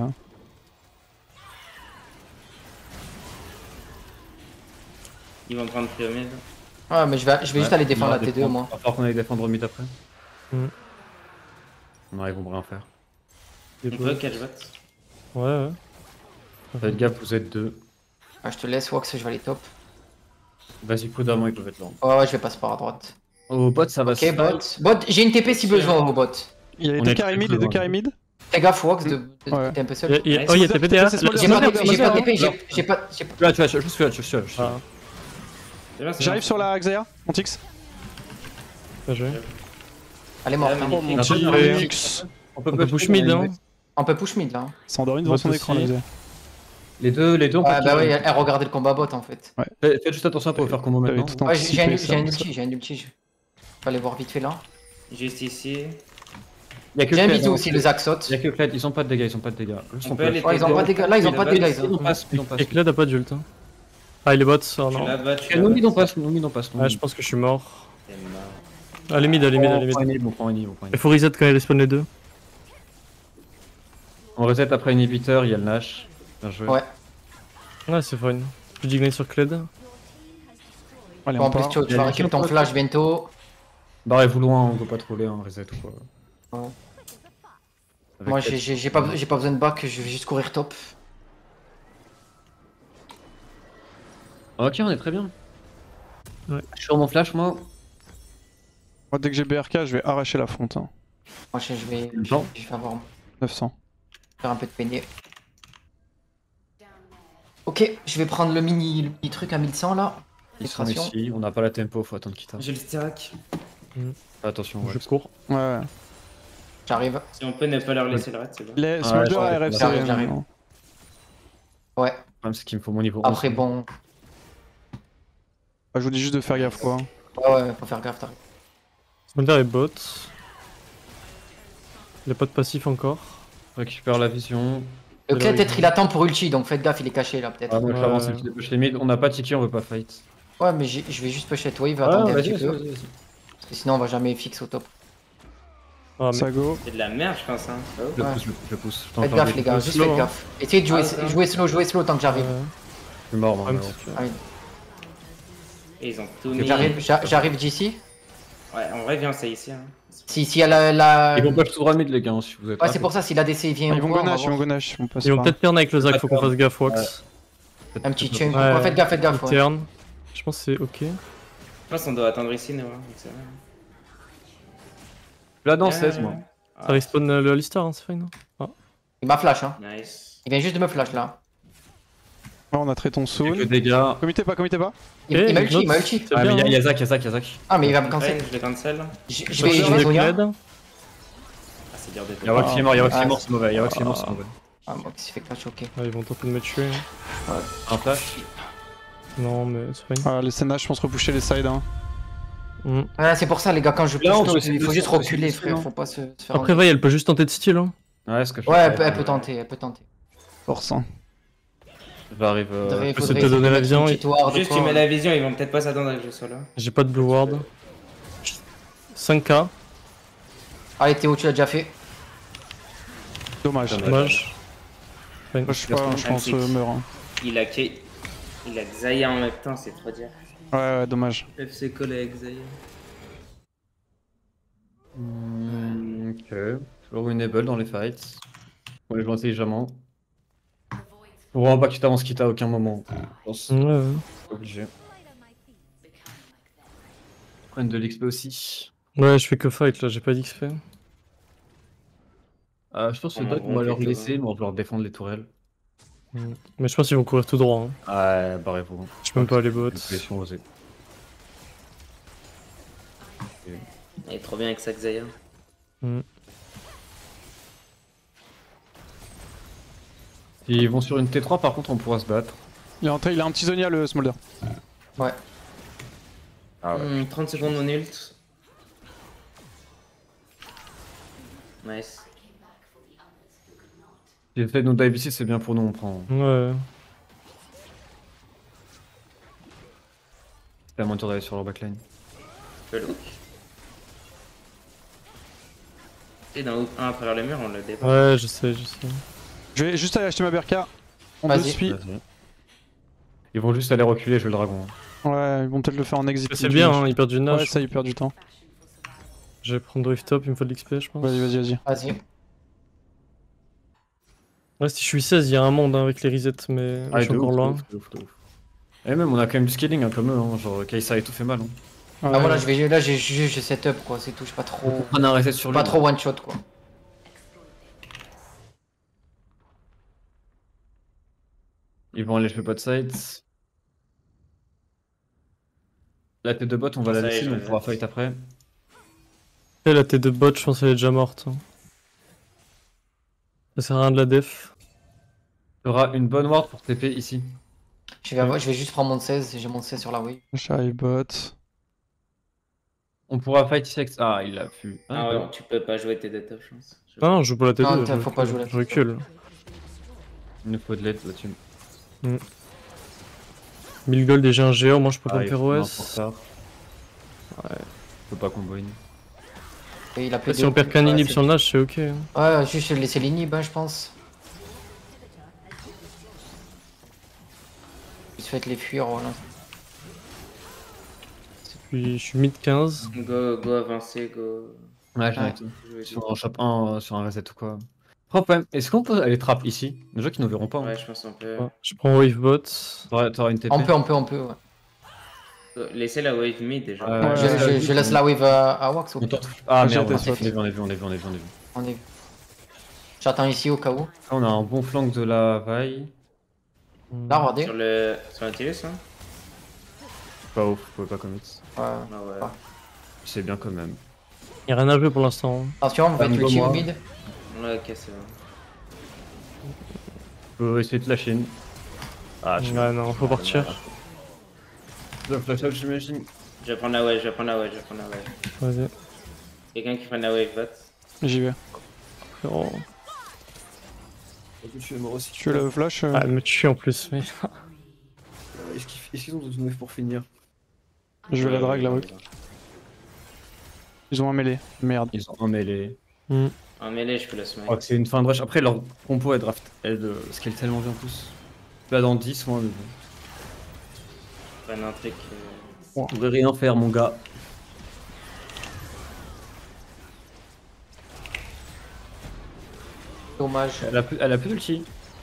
Ils vont prendre pyramide. Ouais, mais je vais, je vais juste Ouais, aller défendre on la va T deux défendre. moi. Il va falloir qu'on aille défendre mid après. Mhm. Non, ils vont rien faire. On peut catch bot. Ouais, ouais. Faites gaffe, vous êtes deux. Ah, je te laisse, Wax, je vais aller top. Vas-y, coup d'avant, ils peuvent être là. Ouais, ouais, je vais passer par à droite. Au bot, ça va se Ok, bot. Bot, j'ai une T P si besoin au bot. Il y a les On deux est carrés très mid, les deux loin. carrés mid. Fais gaffe, Wax, de, de, Ouais. t'es un peu Il y a- seul. il y a- Ouais, Oh, il y a c'est T P bon, derrière. c'est bon, J'ai pas Smolder, de j'ai pas de T P, Smolder. j'ai j'ai pas. j'ai pas- Tu là, tu là, je suis là, je suis là, je suis là. Ah, C'est bien, c'est J'arrive bien. sur la Xayah, mon Tix. bien joué. Elle est morte. Ouais, hein. magnifique. Après, Petit on et- peut- Tix. On peut On peut push push mid, hein. On peut push mid là. hein. C'est endormi devant Bot son écran, la aussi. Xayah. Les deux, les deux, on peut Ouais, bah kill. oui, elle elle regardait le combat bot en fait. Faites faites juste attention pour faire combo T'avais maintenant. tout Ouais, j'ai j'ai un, anticipé, j'ai un ça. ulti, j'ai un ulti. Je vais aller voir vite fait là. Juste ici. Y a que J'ai un Kled, bisou hein. aussi, le Zac saute. Y a que Kled, ils ont pas de dégâts, ils ont pas de dégâts. Juste On on peut peut aller Ouais, ils ont pas de dégâts. Là, ils ont pas de dégâts. Ils Ils ont... ont pas, ils ont pas. Et Kled a pas d'ult. Hein. Ah, il est bot, oh Tu non. la bats, tu Et la nous, bats. ils n'ont pas, nous, ils n'ont pas. Ah, je pense que je suis mort. T'es mort. Allez mid, allez mid, allez On prend mid. une inhib, on prend une inhib, on prend une Il inhib. faut reset quand ils respawn les deux. On reset après inhibiteur, il y a le Nash. Bien joué. Ouais. Ouais, c'est fine. Je d'ignite sur Kled. Allez, En on plus, part. tu tu vas récupérer ton flash bientôt. Barrez-vous loin, on peut pas troller, hein, reset ou quoi. Ouais. Avec Moi, Kled. j'ai- j'ai j'ai pas, j'ai pas besoin de back, je vais juste courir top. Ok, on est très bien. Ouais. Je suis sur mon flash, moi. Moi, dès que j'ai B R K, je vais arracher la fonte. hein. Moi, je je vais, je, Non. je vais avoir, neuf cents. faire un peu de peigné. Ok, je vais prendre le mini, le petit truc à mille cent là. Ils sont Filtration. ici, on n'a pas la tempo, faut attendre qu'il tape. J'ai le Styrac. Attention, ouais. Je cours. Ouais, ouais. J'arrive. Si on peut ne pas leur laisser le raid, c'est bon. Les Ouais, Smolder ouais, à R F C. j'arrive, j'arrive. maintenant. Ouais. Le problème, c'est qu'il me faut mon niveau Après, onze. bon. Ah, je vous dis juste de faire gaffe, quoi. Ouais, ouais, faut faire gaffe, t'arrives. Smolder est bot. Il a pas de passif encore. Récupère la vision. Le Et clé, là, peut-être il- il attend pour ulti, donc faites gaffe, il est caché là, peut-être. Ah, moi je Ouais. vais avancer le petit push limit. On n'a pas ticket, on veut pas fight. Ouais, mais j'ai- je vais juste push cette wave, Ah, attendez un vas-y, petit vas-y, peu. vas-y. vas-y. Parce que sinon, on va jamais fixe au top. Ah, mais... Ça go. C'est de la merde, je pense. Hein. Oh. Je le Ouais. pousse, je le pousse, je le pousse. Je Faites t'entends gaffe, bien. les gars, peu juste slow, faites hein. gaffe. Essayez de jouer, Ah, ça. jouer slow, jouer slow tant que j'arrive. Ouais. Je suis mort, moi. Ah, mais mais c'est- Ah oui. Et ils ont tout mis. J'arrive, j'a- j'arrive d'ici. Ouais, en vrai, viens, c'est ici. Hein. Si, si elle a la. Ils vont pas tout droit mid, les gars, hein, si vous êtes Ouais, là. c'est pour ça, si l'A D C vient. Ah, ils ou vont quoi, on va gonache, ils vont voir. gonache. Ils vont passer Ils vont par- peut-être turn avec le Zac, Pas faut qu'on turn. fasse gaffe, Wax. Un petit chunk. Ouais. Ouais, faites gaffe, faites gaffe. Il Ouais. turn. Je pense que c'est ok. Je pense qu'on doit attendre ici, nous. Hein. donc c'est vrai. Là, dans Euh, seize, moi. ah, Ça respawn euh, le Alistar, hein, c'est fine. Il m'a flash, hein. Nice. Il vient juste de me flash là. Ah, on a traité ton soul. Quelques dégâts. Comité pas, comité pas. Il, Eh, il m'a ulti, Nox, il m'a ulti. c'est Ah, mais bien, y'a hein. y'a Zac, y'a Zac, y'a Zac. Ah, mais il va me Ouais, cancel. je le cancel. Je je Je vais, je vais de Zonia. Kled. Ah, c'est dur de Y'a Wax qui est mort, y'a Wax qui est Ah, mort, c'est mauvais. Y'a Wax qui est mort, c'est mauvais. Ah, moi qui s'est fait clash, ok. Ah, ils vont tenter de me tuer. Un flash. Non, mais c'est fine. Ah, les C N H, je pense repousser les sides. Hein. Mm. Ouais, c'est pour ça, les gars, quand je push Là, on tôt, peut il essayer faut de juste se- de se reculer, pousser, frère. non Faut pas se, se faire. Après, Va, elle peut juste tenter de style. Hein. Ouais, ce que je Ouais, fais. elle peut, elle peut tenter, elle peut tenter. Force. Hein. J'arrive. euh, Faudrait- peut faudrait te donner la essayer de vision mettre une et- petite ward, Juste, quoi. tu mets la vision, ils vont peut-être pas s'attendre à que je sois là. J'ai pas de blue ward. cinq K, Allez, Théo, tu l'as déjà fait. Dommage. Dommage. dommage. Fine. Moi, je sais pas, je pense euh, meurt. Hein. Il a K. Il a Xayah en même temps, c'est trop dire. Ouais, ouais, dommage. F C collé avec Xayah. Hmm, Ok. Toujours winnable dans les fights. On les joue intelligemment. Faut vraiment pas que tu t'avances quitte à aucun moment. Je pense. Ouais, ouais. Obligé. Prendre de l'X P aussi. Ouais, je fais que fight là, j'ai pas d'X P. Euh, je pense que On Doc, va on va leur plutôt, laisser, hein. mais on va leur défendre les tourelles. Mm. Mais je pense qu'ils vont courir tout droit. Hein. Ouais, barrez-vous. Je peux même pas aller bot. Pression osée. Il est trop bien avec sa Xayah. Mm. S'ils vont sur une T trois, par contre, on pourra se battre. Il a un, il a un petit Zonia, le Smolder. Ouais. Ah ouais. Hmm, trente secondes mon ult. Nice. Si le fait de nous dive ici, c'est bien pour nous, on prend. Ouais. C'est à moins de d'aller sur leur backline. Le look. Et dans un à travers le mur, on le défend. Ouais, je sais, je sais. Je vais juste aller acheter ma B R K. On Vas-y. deux spi. Vas-y. Ils vont juste aller reculer, je vais le dragon. Ouais, ils vont peut-être le faire en exit. C'est bien, hein, ils perdent du Ouais, nage. ça, il perd du temps. Je vais prendre Drift Top, il me faut de l'X P, je pense. Vas-y, vas-y, vas-y. Vas-y. Ouais, si je suis seize, il y a un monde hein, avec les resets, mais je suis de encore ouf, loin. de ouf, de ouf, de ouf. Et même, on a quand même du scaling hein, comme eux, hein. Genre Kaisa et tout fait mal. Hein. Ouais, Ah, voilà, je vais, là, j'ai juste j'ai setup, quoi, c'est tout, j'ai pas trop. On a un reset sur lui. Pas trop one shot, quoi. Ils vont aller, je fais pas de sites. La tête de bot, on va la Ça y est, laisser, je mais on vais pourra mettre. fight après. Et la tête de bot, je pense qu'elle est déjà morte. hein. Ça sert à rien de la def. Il y aura une bonne ward pour T P ici. Je vais, avoir- je vais juste prendre mon seize, j'ai mon seize sur la wave. J'arrive bot. On pourra fight ici avec... Ah, il l'a pu. Ah Ah, ouais, ouais. tu peux pas jouer T deux top, je pense. Je- Non, non, je joue pas la T deux. Non, je t'as- faut pas recule, jouer la Je T deux. recule. Il nous faut de l'aide là-dessus. mille gold et j'ai un géant, moi je peux Ah, pas me il faire faut un O S. portard. Ouais. Je peux pas combo in. Et il a plus Si de- on perd qu'un Ouais, inhib c'est- sur le Nash, c'est ok. hein. Ouais, juste laisser l'inhib, hein, je pense. Juste faites les fuir, voilà. Puis je suis mid quinze. Go, go avancer, go. Ouais, j'ai Ouais. arrêté. jouer Sur un chape un, sur un reset ou quoi. Après, est-ce qu'on peut aller trap ici? Les gens qui nous verront pas. Ouais, hein. je pense qu'on peut. Ouais, je prends wave bot. T'auras t'auras une T P. On peut, on peut, on peut, ouais. Euh, Laissez la wave mid déjà. Ouais, Ouais, je, ouais, je- je laisse la wave à, à Wax au On pire. tente- Ah J'ai merde, on été a spot. vu, on a vu, on a vu, on a vu, on a vu. On est... J'attends ici au cas où. Là, on a un bon flank de la vaille. Là, regardez. Sur le. Sur Nautilus, hein. Pas ouf, vous pouvez pas commit. Ouais. Ah ouais. Ah. C'est bien quand même. Y'a rien à jouer pour l'instant. Attention, on va Ah, être niveau ulti au moi. mid. Ouais, ok, c'est bon. Je peux essayer de lâcher une. Ah, je Ouais, non, faut partir. Je dois flash out, j'imagine. Je vais prendre la wave, je vais prendre la wave, je vais prendre la wave. Vas-y. Quelqu'un qui prenne la wave bot. J'y vais. Frérot. Tu es mort aussi. Tu veux le flash euh, Ah, elle me tue en plus, mais. Est-ce qu'ils est-ce qu'ils ont d'autres meufs pour finir? Je vais la drag là, oui. Ils ont un mêlé. Merde. Ils ont un mêlé. En mêlée, je peux le Je smite. crois que c'est une fin de rush. Après, leur compo elle draft, elle euh, scale tellement bien en plus. Là, dans dix, moi, mais bon. Prenne un truc. euh, On pourrait rien faire, mon gars. Dommage. Elle a plus, elle a plus d'ulti.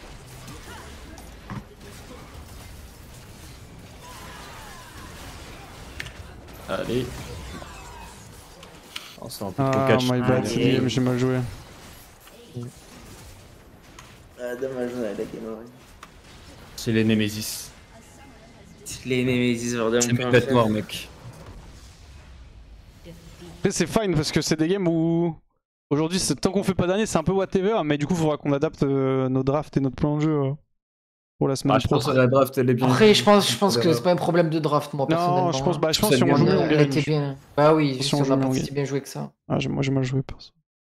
Allez. Oh, c'est un peu trop Ah, catch. my bad, Ah, c'est mais- game, j'ai mal joué. Ah, dommage, on a la game. C'est les Nemesis. Les Nemesis, Verdun. C'est mes bêtes noires, mec. Après, c'est fine parce que c'est des games où. Aujourd'hui, c'est- tant qu'on fait pas dernier, c'est un peu whatever, mais du coup, il faudra qu'on adapte euh, nos drafts et notre plan de jeu euh, pour la semaine Ah, je pense que prochaine. la draft, elle est bien. Après, je pense, je pense que c'est pas un problème de draft, moi, personnellement. Non, je pense, bah, je pense C'est que si on bien joue On mieux, a- on elle gagne. était bien. Bah oui, Si si on on joue a mieux, pas on si gagne. bien joué que ça. Ah, j'ai- moi, j'ai mal joué, perso.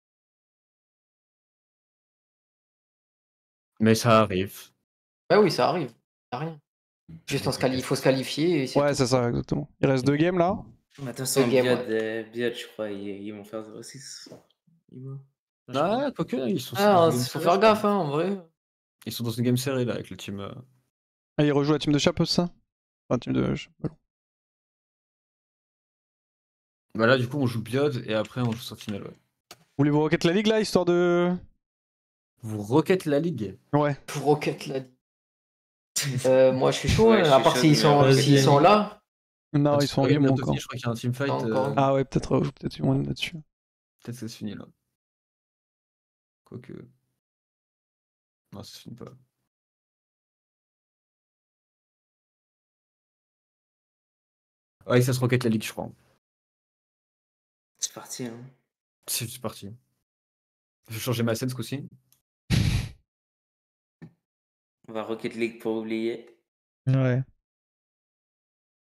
Mais ça arrive. Bah oui, ça arrive. Y'a rien. Juste, on se quali- il faut se qualifier et c'est Ouais, tout. c'est ça, exactement. Il reste deux games là. Attention, Le game, Biot, euh, Biot, je crois, ils, ils vont faire zéro six. Ils vont. Ah, quoique, ils sont Ah, dans une game faut serrée, faire je gaffe, crois. hein, en vrai. Ils sont dans une game serrée là avec le team. euh. Ah, il rejoue la team de Chapeau, ça Enfin, team de. je sais pas. Bah là, du coup, on joue Biod et après on joue sur finale. Ouais. Voulez-vous rocket la ligue là, histoire de. Vous roquette la ligue. Ouais. Pour Rocket, là. Euh, moi, je suis chaud, Ouais, hein, je à suis part chaud, s'ils mais sont, vas-y, s'ils vas-y. sont là. Non, ils sont en game bientôt encore. fini, je crois qu'il y a un teamfight. Pas encore. euh, Ah ouais, peut-être euh, peut-être ils vont aller là-dessus. Peut-être ça se finit là. Quoique. Non, ça se finit pas. Ouais, ça se roquette la ligue, je crois. C'est parti, hein. C'est c'est parti. Je vais changer ma scène ce coup-ci. On va Rocket League pour oublier. Ouais.